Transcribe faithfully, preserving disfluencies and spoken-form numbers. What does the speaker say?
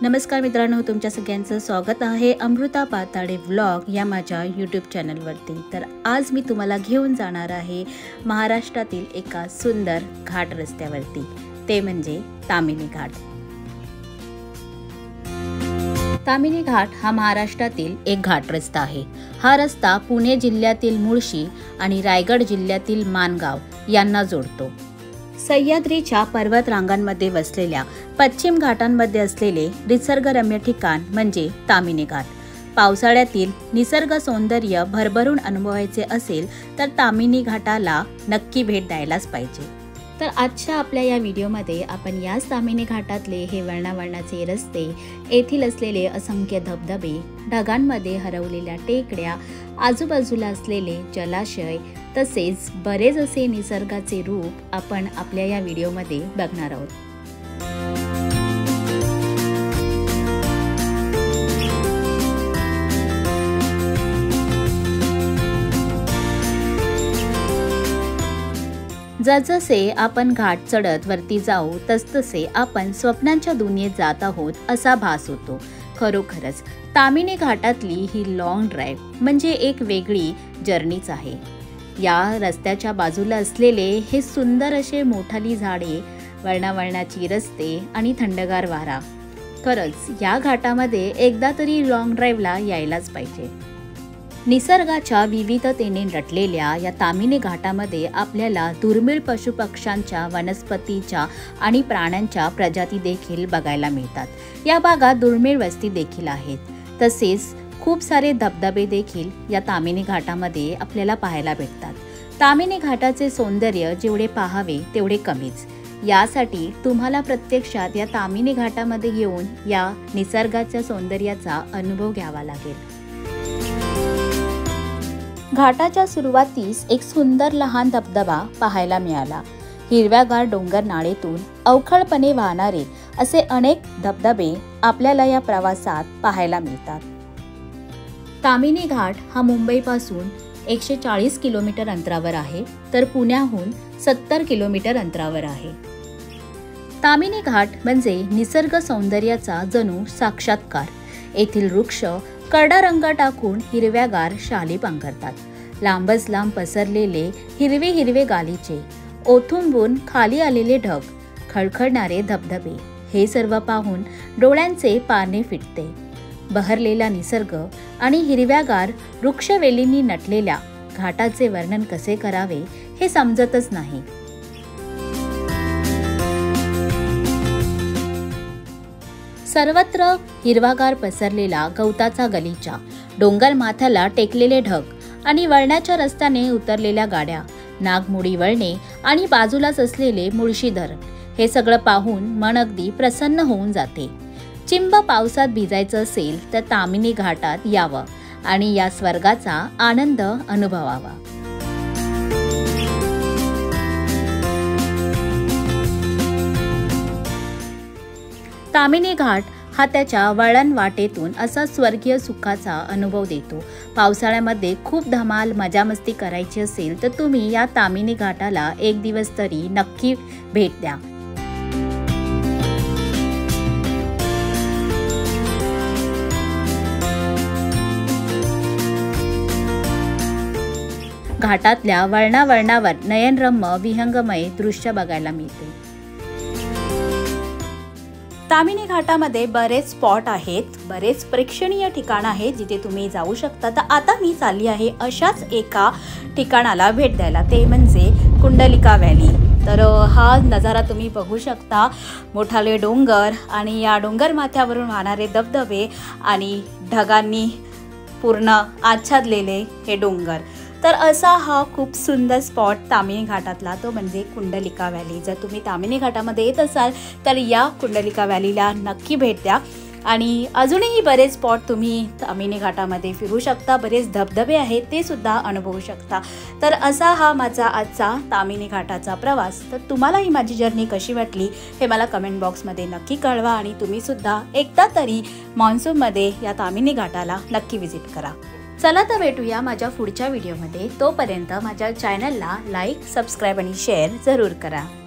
नमस्कार मित्रांनो, तुमच्या सगळ्यांचं स्वागत आहे अमृता पाताडे व्लॉग या माझ्या यूट्यूब चॅनलवरती। तर आज मी तुम्हाला घेऊन जाणार आहे महाराष्ट्रातील एका सुंदर घाट रस्त्यावरती, ते म्हणजे ताम्हिणी घाट। ताम्हिणी घाट हा महाराष्ट्रातील एक घाट रस्ता आहे। हा रस्ता पुणे जिल्ह्यातील मुळशी आणि रायगड जिल्ह्यातील माणगाव यांना जोडतो। सह्याद्रीच्या पर्वत रांगांमध्ये वसलेल्या पश्चिम घाटांमध्ये असलेले निसर्गरम्य ठिकाण म्हणजे ताम्हिणी घाट। पावसाळ्यातील निसर्ग सौंदर्य भरभरून अनुभवायचे असेल तर ताम्हिणी घाटाला नक्की भेट द्यायलाच पाहिजे। तर आजच्या आपल्या या व्हिडिओमध्ये आपण याच ताम्हिणी घाटातले हे वर्णावर्णाचे रस्ते, येथील असलेले असंख्य धबधबे, ढगांमध्ये हरवलेल्या टेकड्या, आजूबाजूला असलेले जलाशय तसेच बरेच असे निसर्गाचे रूप आपण आपल्या या व्हिडिओमध्ये बघणार आहोत। जसजसे आपण घाट चढत वरती जाऊ तसतसे आपण स्वप्नांच्या दुनियेत जात आहोत असा भास होतो। खरोखरच ताम्हिणी घाटातली ही लॉंग ड्राईव्ह म्हणजे एक वेगळी जर्नीच आहे। या रस्त्याच्या बाजूला असलेले हे सुंदर असे मोठाली झाडे, वर्णावर्णाची रस्ते आणि थंडगार वारा, खरंच या घाटामध्ये एकदा तरी लॉंग ड्राईव्हला यायलाच पाहिजे। निसर्गाच्या विविधतेने नटलेल्या या ताम्हिणी घाटामध्ये आपल्याला दुर्मिळ पशुपक्ष्यांच्या, वनस्पतीच्या आणि प्राण्यांच्या प्रजाती देखील बघायला मिळतात। या भागात दुर्मिळ वस्ती देखील आहेत। तसेच खूप सारे धबधबे देखील या ताम्हिणी घाटामध्ये आपल्याला पाहायला भेटतात। ताम्हिणी घाटाचे सौंदर्य जेवढे पाहावे तेवढे कमीच। यासाठी तुम्हाला प्रत्यक्षात या ताम्हिणी घाटामध्ये येऊन या निसर्गाच्या सौंदर्याचा अनुभव घ्यावा लागेल। घाटाच्या सुरुवातीस एक सुंदर लहान धबधबा पाहायला मिळाला। हिरव्यागार डोंगर नाळेतून अवखळपणे वाहणारे असे अनेक धबधबे आपल्याला या प्रवासात पाहायला मिळतात। ताम्हिणी घाट हा मुंबईपासून एकशे चाळीस किलोमीटर अंतरावर आहे, तर पुण्याहून सत्तर किलोमीटर अंतरावर आहे। ताम्हिणी घाट म्हणजे निसर्ग सौंदर्याचा जणू साक्षात्कार। येथील वृक्ष करडा रंग टाकून हिरव्यागार शाली पांघरतात। लांबच लांब पसरलेले हिरवे हिरवे गालीचे, ओथुंबून खाली आलेले ढग, खळखळणारे धबधबे, हे सर्व पाहून डोळ्यांचे पारणे फिटते। बहरलेला निसर्ग आणि हिरव्यागार वृक्षवेलींनी नटलेल्या घाटाचे वर्णन कसे करावे हे समजतच नाही। सर्वत्र हिरवागार पसरलेला गवताचा गलीचा, डोंगर माथ्याला टेकलेले ढग आणि वळणाच्या रस्त्याने उतरलेल्या गाड्या, नागमोडी वळणे आणि बाजूलाच असलेले मुळशी धरण, हे सगळं पाहून मन अगदी प्रसन्न होऊन जाते। चिंब पावसात भिजायचं असेल तर ताम्हिणी घाटात यावं आणि या स्वर्गाचा आनंद अनुभवावा। ताम्हिणी घाट हा त्याच्या वळण वाटेतून असा स्वर्गीय सुखाचा अनुभव देतो। पावसाळ्यामध्ये खूप धमाल मजा मस्ती करायची असेल तर तुम्ही या ताम्हिणी घाटाला एक दिवस तरी नक्की भेट द्या। घाटातल्या वळणावळणावर नयनरम्य विहंगमय दृश्य बघायला मिळते। ताम्हिणी घाटामध्ये बरेच स्पॉट आहेत, बरेच प्रेक्षणीय ठिकाण आहेत जिथे तुम्ही जाऊ शकता। तर आता मी चालली आहे अशाच एका ठिकाणाला भेट द्यायला, ते म्हणजे कुंडलिका व्हॅली। तर हा नजारा तुम्ही बघू शकता, मोठाले डोंगर आणि या डोंगर माथ्यावरून वाहणारे धबधबे आणि ढगांनी पूर्ण आच्छादलेले हे डोंगर। तर असा हा खूप सुंदर स्पॉट ताम्हिणी घाटातला, तो म्हणजे कुंडलिका व्हॅली। जर तुम्ही ताम्हिणी घाटामध्ये येत असाल तर या कुंडलिका व्हॅलीला नक्की भेट द्या। आणि अजूनही बरेच स्पॉट तुम्ही ताम्हिणी घाटामध्ये फिरू शकता, बरेच धबधबे आहेत ते सुद्धा अनुभवू शकता। तर असा हा माझा आजचा ताम्हिणी घाटाचा प्रवास। तर तुम्हाला ही माझी जर्नी कशी वाटली हे मला कमेंट बॉक्समध्ये नक्की कळवा आणि तुम्ही सुद्धा एकदा तरी मान्सूनमध्ये या ताम्हिणी घाटाला नक्की व्हिजिट करा। चला तर भेटूया माझ्या पुढच्या व्हिडिओमध्ये। तोपर्यंत माझ्या चॅनलला लाईक, सबस्क्राईब आणि शेअर जरूर करा।